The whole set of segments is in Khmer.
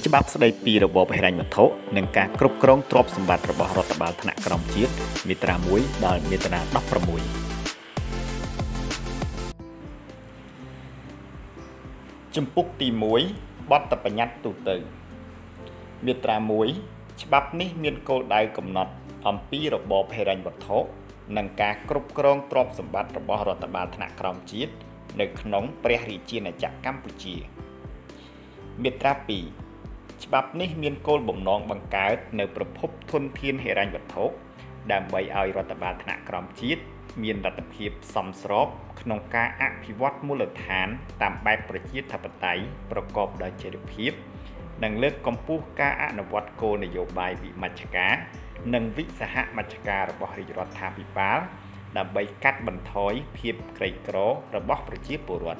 ច្បាប់ស្តីពីរបបហិរញ្ញវត្ថុនិងការគ្រប់គ្រងទ្រព្យសម្បត្តិរបស់រដ្ឋបាលថ្នាក់ក្រោមជាតិមាត្រា1ដល់មាត្រា16ជំពូកទី1បទបញ្ញត្តិទូទៅមាត្រា1ច្បាប់នេះមានគោលដៅកំណត់អំពីរបបហិរញ្ញវត្ថុនិងការគ្រប់គ្រងទ្រព្យសម្បត្តិរបស់រដ្ឋបាលថ្នាក់ក្រោមជាតិនៅក្នុងព្រះរាជាណាចក្រកម្ពុជាមាត្រា2ច្បាប់នេះមានគោលបំណងបង្កើតនៅប្រភពធនធានហិរញ្ញវត្ថុដើម្បីឲ្យរដ្ឋបាលថ្នាក់ក្រោមជាតិមានលទ្ធភាពសមស្របក្នុងការអភិវឌ្ឍមូលដ្ឋានតាមបែបប្រជាធិបតេយ្យប្រកបដោយចីរភាពនិងលើកកម្ពស់ការអនុវត្តគោលនយោបាយវិមជ្ឈការនិងវិសហមជ្ឈការរបស់រាជរដ្ឋាភិបាលដើម្បីកាត់បន្ថយភាពក្រីក្ររបស់ប្រជាពលរដ្ឋ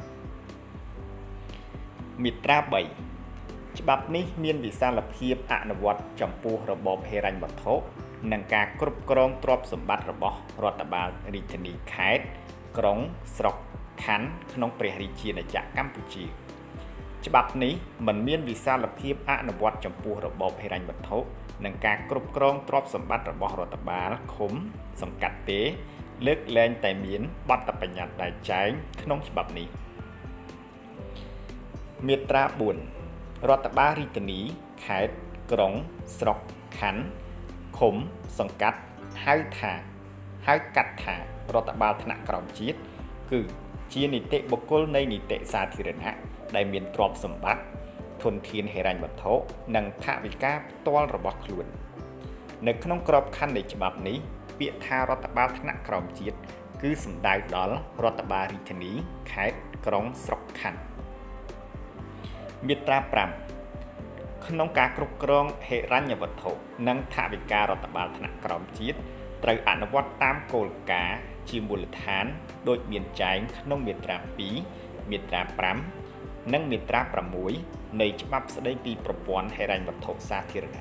មាត្រា3ច្បាប់នេះមានវិសាលភាពអនុវត្តចំពោះរបបហិរញ្ញវត្ថុនិងការគ្រប់គ្រងទ្រព្យសម្បត្តិរបស់រដ្ឋបាលរាជធានីខេត្តក្រុងស្រុកខណ្ឌក្នុងព្រះរាជាណាចក្រកម្ពុជាច្បាប់នេះមិនមានវិសាលភាពអនុវត្តចំពោះរបបហិរញ្ញវត្ថុនិងការគ្រប់គ្រងទ្រព្យសម្បត្តិរបស់រដ្ឋបាលឃុំសង្កាត់ទេលើកលែងតែមានបទបញ្ញត្តិដែលចែងក្នុងច្បាប់នេះមាត្រា4រដ្ឋបាលរាជធានីខេត្តក្រុងស្រុកខណ្ឌឃុំសង្កាត់ហៅកាត់ថារដ្ឋបាលថ្នាក់ក្រោមជាតិគឺជានីតិបុគ្គលនៃនីតិសាធារណៈដែលមានទ្រព្យសម្បត្តិធនធានហិរញ្ញវត្ថុនិងថវិកាផ្ទាល់របស់ខ្លួននៅក្នុងក្របខ័ណ្ឌនៃច្បាប់នេះពាក្យថារដ្ឋបាលថ្នាក់ក្រោមជាតិគឺសំដៅដល់រដ្ឋបាលរាជធានីខេត្តក្រុងស្រុកខណ្ឌមាត្រា5ក្នុងការគ្រប់គ្រងហិរញ្ញវត្ថុនិងថវិការដ្ឋបាលថ្នាក់ក្រោមជាតិត្រូវអនុវត្តតាមគោលការណ៍ជាមូលដ្ឋានដូចមានចែងក្នុងមាត្រា2មាត្រា5និងមាត្រា6នៃច្បាប់ស្តីពីប្រព័ន្ធហិរញ្ញវត្ថុសាធារណៈ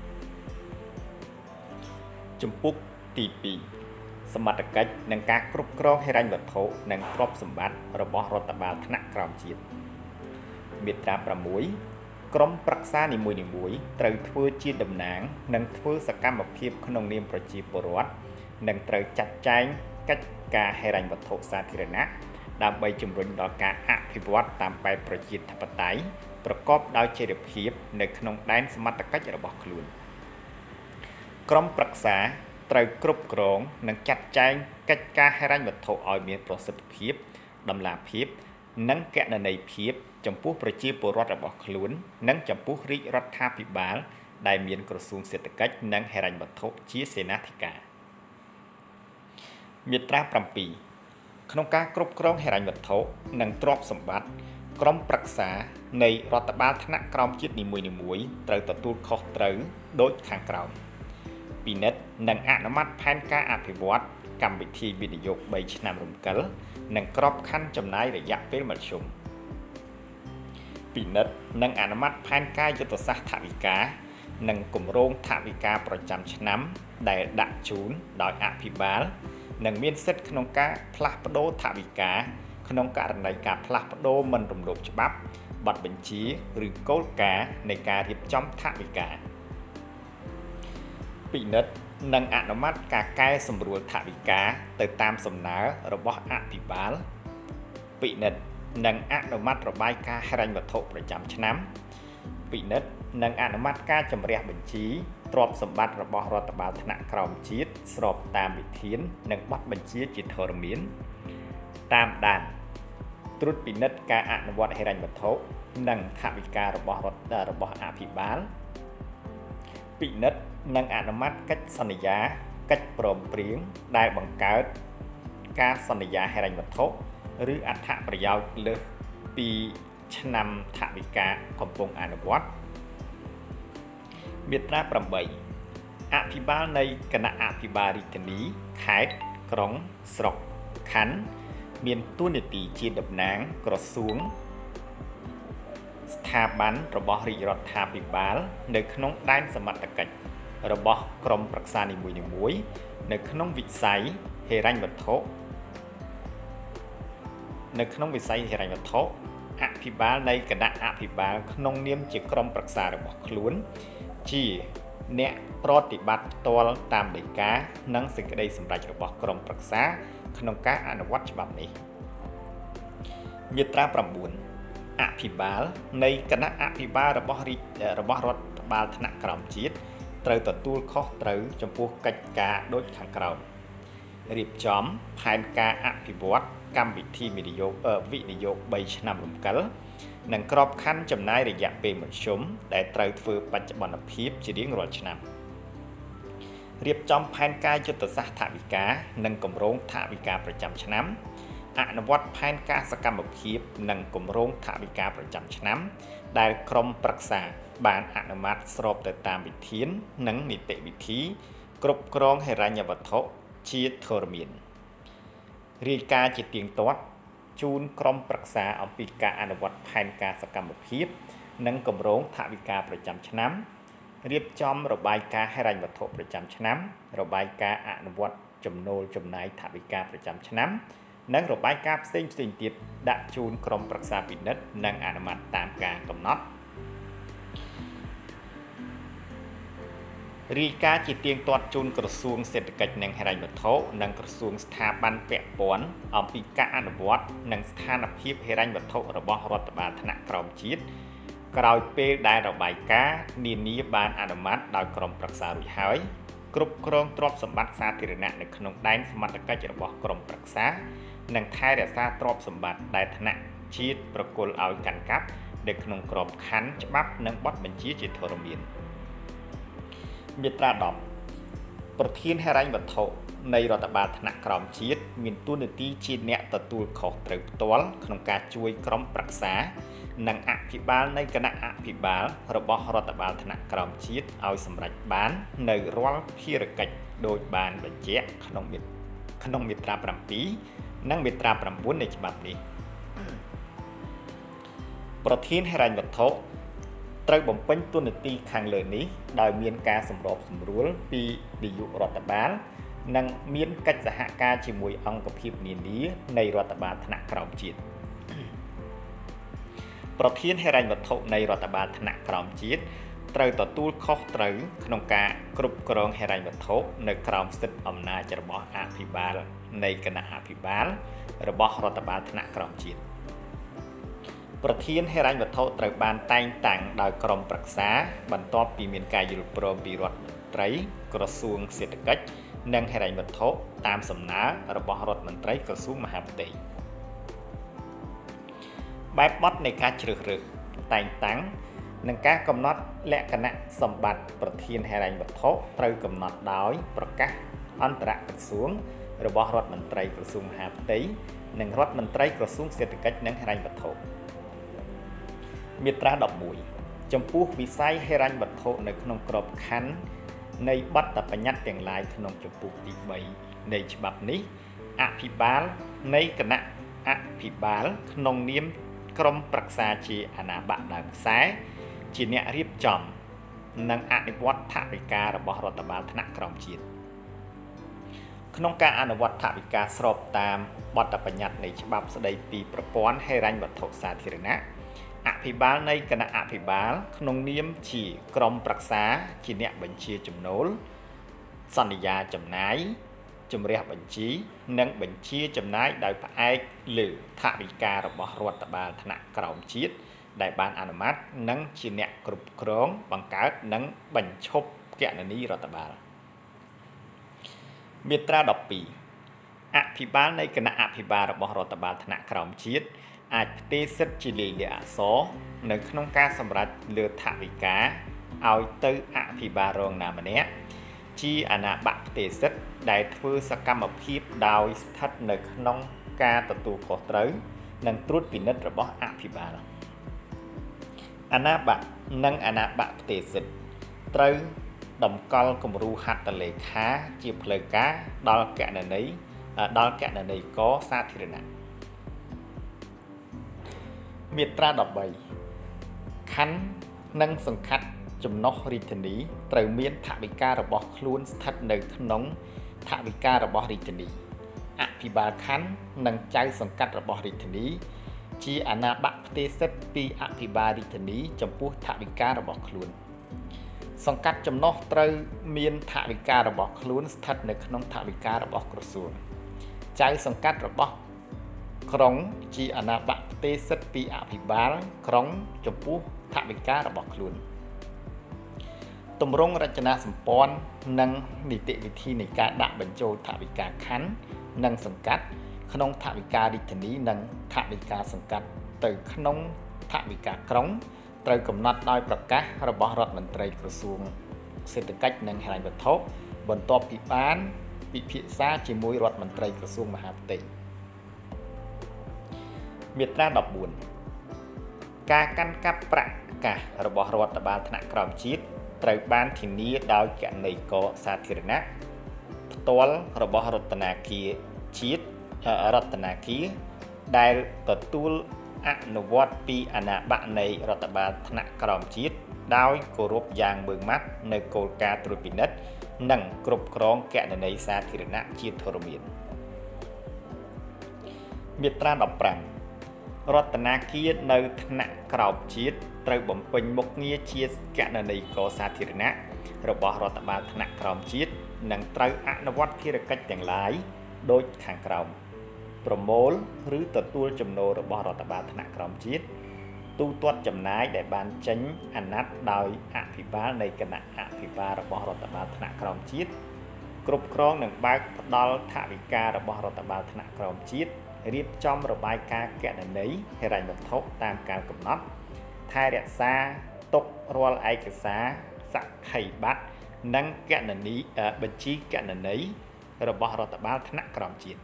ជំពូកទី2សមត្ថកិច្ចនិងការគ្រប់គ្រងហិរញ្ញវត្ថុនិងទ្រព្យសម្បត្តិរបស់រដ្ឋបាលថ្នាក់ក្រោមជាតិមាត្រា6ក្រុមប្រឹក្សានីមួយៗត្រូវធ្វើជាតំណាងនិងធ្វើសកម្មភាពក្នុងនាមប្រជាពលរដ្ឋនិងត្រូវចាត់ចែងកិច្ចការហិរញ្ញវត្ថុសាធារណៈដើម្បីជំរុញដល់ការអភិវឌ្ឍតាមបែបប្រជាធិបតេយ្យប្រកបដោយចីរភាពនៅក្នុងដែនសមត្ថកិច្ចរបស់ខ្លួនក្រុមប្រឹក្សាត្រូវគ្រប់គ្រងនិងចាត់ចែងកិច្ចការហិរញ្ញវត្ថុឲ្យមានប្រសិទ្ធភាពតម្លាភាពនិងគណនេយ្យភាពចំពោះប្រជាពលរដ្ឋរបស់ខ្លួននិងចំពោះរាជរដ្ឋាភិបាលដែលមានក្រសួងសេដ្ឋកិច្ចនិងហិរញ្ញវត្ថុជាសេនាធិការមាត្រា7ក្នុងការគ្រប់គ្រងហិរញ្ញវត្ថុនិងទ្រព្យសម្បត្តិក្រុមប្រឹក្សានៃរដ្ឋបាលថ្នាក់ក្រោមជាតិនីមួយៗត្រូវទទួលខុសត្រូវដូចខាងក្រោមពិនិត្យនិងអនុម័តផែនការអភិវឌ្ឍកម្មវិធីវិនិយោគ3ឆ្នាំរំកិលនិងក្របខ័ណ្ឌចំណាយរយៈពេលមធ្យមពិនិត្យនិងអនុម័តផែនការយុទ្ធសាស្ត្រថវិកានិងគម្រោងថវិកាប្រចាំឆ្នាំដែលដាក់ជូនដោយអភិបាលនិងមានសិទ្ធិក្នុងការផ្លាស់ប្តូរថវិកាក្នុងករណីការផ្លាស់ប្តូរមិនរំលោភច្បាប់បទបញ្ជាឬគោលការណ៍នៃការរៀបចំថវិកាពិនិត្យនិងអនុម័តការកែសម្រួលថវិកាទៅតាមសំណើរបស់អភិបាលពិនិត្យនិងអនុម័តរបាយការណ៍ហិរញ្ញវត្ថុប្រចាំឆ្នាំពិនិត្យនិងអនុម័តការជំរះបញ្ជីទ្រព្យសម្បត្តិរបស់រដ្ឋបាលថ្នាក់ក្រោមជាតិស្របតាមវិធាននិងបទបញ្ជាជាធរមានតាមដានត្រួតពិនិត្យការអនុវត្តហិរញ្ញវត្ថុនិងថវិការបស់អភិបាលពិនិត្យនិងអនុម័តកិច្ចសន្យាកិច្ចព្រមព្រៀងដែលបង្កើតការសន្យាហិរញ្ញវត្ថុឬអត្ថប្រយោជន៍លើសពីឆ្នាំថវិកាកំពុងអនុវត្តមាត្រា8អភិបាលនៃគណៈអភិបាលរាជធានីខេត្តក្រុងស្រុកខណ្ឌមានតួនាទីជាតំណាងក្រសួងស្ថាប័នរបស់រាជរដ្ឋាភិបាលនៅក្នុងដែនសមត្ថកិច្ចរបស់ក្រុមប្រឹក្សានីមួយៗនៅក្នុងវិស័យហិរញ្ញវត្ថុអភិបាលនៃគណៈអភិបាលក្នុងនាមជាក្រុមប្រឹក្សារបស់ខ្លួនជាអ្នកប្រតិបត្តិផ្ទាល់តាមដីកានិងសេចក្តីសម្រេចរបស់ក្រុមប្រឹក្សាក្នុងការអនុវត្តច្បាប់នេះមាត្រា 9 អភិបាលនៃគណៈអភិបាលរបស់រដ្ឋបាលថ្នាក់ក្រោមជាតិត្រូវទទួលខុសត្រូវចំពោះកិច្ចការដូចខាងក្រោមរៀបចំផែនការអភិវឌ្ឍកម្មវិធីវិនិយោគ3ឆ្នាំរំកិលនិងក្របខ័ណ្ឌចំណាយរយៈពេលមធ្យមដែលត្រូវធ្វើបច្ចុប្បន្នភាពជារៀងរាល់ឆ្នាំរៀបចំផែនការយុទ្ធសាស្ត្រថវិកានិងគម្រោងថវិកាប្រចាំឆ្នាំអនុវត្តផែនការសកម្មភាពនិងគម្រោងថវិកាប្រចាំឆ្នាំដែលក្រុមប្រឹក្សាបានអនុម័តស្របទៅតាមវិធាននិងនីតិវិធីគ្រប់គ្រងហិរញ្ញវត្ថុជាធរមានរាយការណ៍ជាទៀងទាត់ជូនក្រុមប្រឹក្សាអំពីការអនុវត្តផែនការសកម្មភាពនិងគម្រោងថវិកាប្រចាំឆ្នាំរៀបចំរបាយការណ៍ហិរញ្ញវត្ថុប្រចាំឆ្នាំរបាយការណ៍អនុវត្តចំណូលចំណាយថវិកាប្រចាំឆ្នាំនិងរបាយការណ៍ផ្សេងទៀតដាក់ជូនក្រុមប្រឹក្សាពិនិត្យនិងអនុម័តតាមការកំណត់រាយការណ៍ជាទៀងទាត់ជូនក្រសួងសេដ្ឋកិច្ចនិងហិរញ្ញវត្ថុនិងក្រសួងស្ថាប័នពាក់ព័ន្ធអំពីការអនុវត្តនិងស្ថានភាពហិរញ្ញវត្ថុរបស់រដ្ឋបាលថ្នាក់ក្រោមជាតិក្រោយពេលដែលរបាយការណ៍នានាបានអនុម័តដោយក្រុមប្រឹក្សារួចហើយគ្រប់គ្រងទ្រព្យសម្បត្តិសាធារណៈនៅក្នុងដែនសមត្ថកិច្ចរបស់ក្រុមប្រឹក្សានិងថែរក្សាទ្រព្យសម្បត្តិដែលថ្នាក់ជាតិប្រគល់ឲ្យកាន់កាប់នៅក្នុងក្របខ័ណ្ឌច្បាប់និងបទបញ្ជាជាធរមានមាត្រា 10 ប្រធានហិរញ្ញវត្ថុនៃរដ្ឋបាលថ្នាក់ក្រោមជាតិមានតួនាទីជាអ្នកទទួលខុសត្រូវផ្ទាល់ក្នុងការជួយក្រុមប្រឹក្សានិងអភិបាលនៃគណៈអភិបាលរបស់រដ្ឋបាលថ្នាក់ក្រោមជាតិឲ្យសម្រេចបាននៅរាល់ភារកិច្ចដោយបានបញ្ជាក់ក្នុងមាត្រា 7 និងមាត្រា 9 នៃច្បាប់នេះប្រធានហិរញ្ញវត្ថុត្រូវបំពេញតួនាទីខាងលើនេះដោយមានការសម្របសម្រួលពីនាយករដ្ឋបាលនិងមានកិច្ចសហការជាមួយអង្គភាពនានានៃរដ្ឋបាលថ្នាក់ក្រោមជាតិប្រធានហិរញ្ញវត្ថុនៃរដ្ឋបាលថ្នាក់ក្រោមជាតិត្រូវទទួលខុសត្រូវក្នុងការគ្រប់គ្រងហិរញ្ញវត្ថុនៅក្រោមសិទ្ធិអំណាចរបស់អភិបាលនៃគណៈអភិបាលរបស់រដ្ឋបាលថ្នាក់ក្រោមជាតិប្រធានហិរញ្ញវត្ថុត្រូវបានតែងតាំងដោយក្រុមប្រឹក្សាបន្ទាប់ពីមានការយល់ព្រមពីរដ្ឋមន្ត្រីក្រសួងសេដ្ឋកិច្ចនិងហិរញ្ញវត្ថុតាមសំណើរបស់រដ្ឋមន្ត្រីក្រសួងមហាផ្ទៃបែបបទនៃការជ្រើសរើសតែងតាំងនិងការកំណត់លក្ខណៈសម្បត្តិប្រធានហិរញ្ញវត្ថុត្រូវកំណត់ដោយប្រកាសអន្តរក្រសួងរបស់រដ្ឋមន្ត្រីក្រសួងមហាផ្ទៃនិងរដ្ឋមន្ត្រីក្រសួងសេដ្ឋកិច្ចនិងហិរញ្ញវត្ថុមាត្រា 11 ចំពោះវិស័យហិរញ្ញវត្ថុនៅក្នុងក្របខ័ណ្ឌនៃបទបញ្ញត្តិទាំងឡាយក្នុងចំពោះទី 3 នៃច្បាប់នេះអភិបាលនៃគណៈអភិបាលក្នុងនាមក្រុមប្រឹក្សាជាអាណាប័ណ្ណដើមខ្សែជាអ្នករៀបចំនិងអនុវត្តថវិការបស់រដ្ឋបាលថ្នាក់ក្រោមជាតិក្នុងការអនុវត្តថវិកាស្របតាមបទបញ្ញត្តិនៃច្បាប់ស្តីពីប្រព័ន្ធហិរញ្ញវត្ថុសាធារណៈអភិបាលនៃគណៈអភិបាលក្នុងនាមជាក្រុមប្រឹក្សាជាអ្នកបញ្ជាចំណូលសន្យាចំណាយជំរះបញ្ជីនិងបញ្ជាចំណាយដោយផ្អែកលើថវិការបស់រដ្ឋបាលថ្នាក់ក្រោមជាតិដែលបានអនុម័តនិងជាអ្នកគ្រប់គ្រងបង្កើតនិងបញ្ឈប់គណនីរដ្ឋបាលមាត្រា 12 អភិបាលនៃគណៈអភិបាលរបស់រដ្ឋបាលថ្នាក់ក្រោមជាតិអាចផ្ទេរសិទ្ធិជាលាយលក្ខណ៍អក្សរនៅក្នុងការសម្រេចលើថវិកាឲ្យទៅអភិបាលរងណាម្នាក់ជាអាណាប័ណ្ណផ្ទេរសិទ្ធិដែលធ្វើសកម្មភាពដោយស្ថិតនៅក្នុងការទទួលខុសត្រូវនិងត្រួតពិនិត្យរបស់អភិបាលអាណាប័ណ្ណនិងអាណាប័ណ្ណផ្ទេរសិទ្ធិត្រូវតម្កល់គំរូហត្ថលេខាជាផ្លូវការដល់គណនេយ្យករសាធារណៈមាត្រា 13 ខណ្ឌនិងសង្កាត់ចំណុះរាជធានីត្រូវមានថវិការបស់ខ្លួនស្ថិតនៅក្នុងថវិការបស់រាជធានីអភិបាលខណ្ឌនិងចៅសង្កាត់របស់រាជធានីជាអាណាប័ផ្ទេសិទ្ធពីអភិបាលរាជធានីចំពោះថវិការបស់ខ្លួនសង្កាត់ចំណុះត្រូវមានថវិការបស់ខ្លួនស្ថិតនៅក្នុងថវិការបស់ក្រសួងចៅសង្កាត់របស់ក្រុងជាអាណាប័ផ្ទេសិទ្ធពីអភិបាលក្រុងចំពោះថវិការបស់ខ្លួនទម្រង់រចនាសម្ព័ន្ធនិងនីតិវិធីនៃការដាក់បញ្ចូលថវិកាខណ្ឌនិងសង្កាត់ក្នុងថវិការាជធានីនិងថវិកាសង្កាត់ទៅក្នុងថវិកាក្រុងត្រូវកំណត់ដោយប្រកាសរបស់រដ្ឋមន្ត្រីក្រសួងសេដ្ឋកិច្ចនិងហិរញ្ញវត្ថុបន្ទាប់ពីបានពិភាក្សាជាមួយរដ្ឋមន្ត្រីក្រសួងមហាផ្ទៃមាត្រា14ការកាន់កាប់ប្រាក់កាសរបស់រដ្ឋបាលថ្នាក់ក្រោមជាតិត្រូវបានធានាដោយគណនេយ្យករសាធារណៈផ្ទាល់របស់រដ្ឋាភិបាលជាតិរដ្ឋាភិបាលដែលទទួលអនុវត្តពីអាណាប័នៃរដ្ឋបាលថ្នាក់ក្រោមជាតិដោយគោរពយ៉ាងម៉ឺងម៉ាត់នៅគោលការណ៍ត្រួតពិនិត្យនិងគ្រប់គ្រងគណនេយ្យសាធារណៈជាធរមានមាត្រា15រដ្ឋាភិបាលនៅថ្នាក់ក្រោមជាតិត្រូវបំពេញមុខងារជាគណនេយ្យករសាធារណៈរបស់រដ្ឋបាលថ្នាក់ក្រោមជាតិនិងត្រូវអនុវត្តភារកិច្ចទាំងឡាយដូចខាងក្រោមប្រមូលឬទទួលចំណូលរបស់រដ្ឋបាលថ្នាក់ក្រោមជាតិទូទាត់ចំណាយដែលបានចេញអាណត្តិដោយអភិបាលនៃគណៈអភិបាលរបស់រដ្ឋបាលថ្នាក់ក្រោមជាតិគ្រប់គ្រងនិងបើកផ្ដល់ថវិការបស់រដ្ឋបាលថ្នាក់ក្រោមជាតិរៀបចំរបាយការណ៍គណនេយ្យហិរញ្ញវត្ថុតាមការកំណត់ថែរក្សាទុករាល់ឯកសារសក្ខីបត្រនិងគណនីបញ្ជីគណនេយ្យរបស់រដ្ឋបាលថ្នាក់ក្រោមជាតិ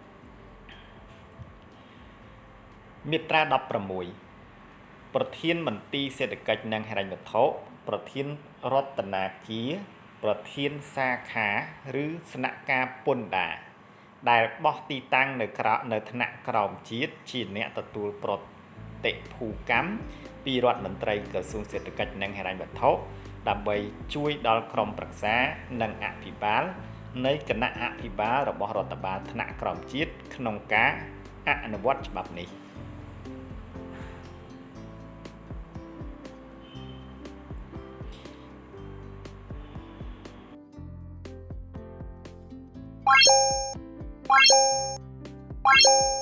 មាត្រា16ប្រធានមន្ទីរសេដ្ឋកិច្ចនិងហិរញ្ញវត្ថុប្រធានរដ្ឋាភិបាលប្រធានសាខាឬស្នាក់ការពន្ធដារដែលបោះទីតាំងនៅថ្នាក់ក្រោមជាតិជាអ្នកទទួលប្រតិភូកម្មពីរដ្ឋមន្ត្រីក្រសួងសេដ្ឋកិច្ចនិងហិរញ្ញវត្ថុដើម្បីជួយដល់ក្រុមប្រឹក្សានិងអភិបាលនៃគណៈអភិបាលរបស់រដ្ឋបាលថ្នាក់ក្រោមជាតិក្នុងការអនុវត្តច្បាប់នេះ Bye.